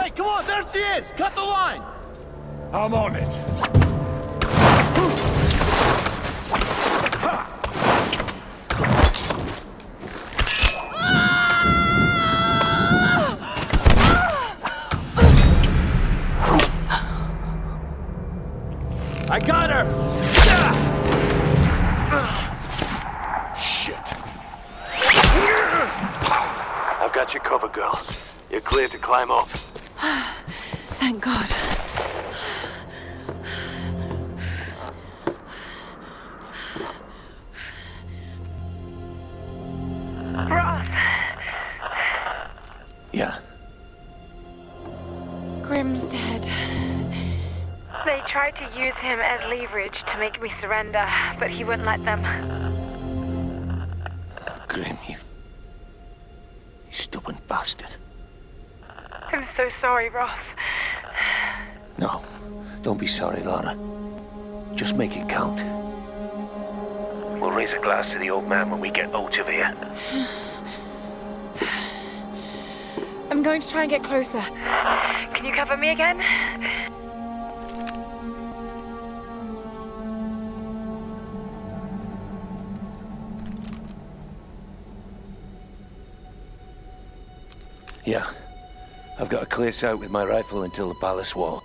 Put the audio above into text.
Hey, come on, there she is! Cut the line! I'm on it. I got her! Shit. I've got your cover, girl. You're cleared to climb up. Thank God. Ross! Yeah. Grim's dead. They tried to use him as leverage to make me surrender, but he wouldn't let them. Grim, you stubborn bastard. I'm so sorry, Ross. No, don't be sorry, Lara. Just make it count. We'll raise a glass to the old man when we get out of here. I'm going to try and get closer. Can you cover me again? Yeah. I've got a clear sight with my rifle until the palace wall.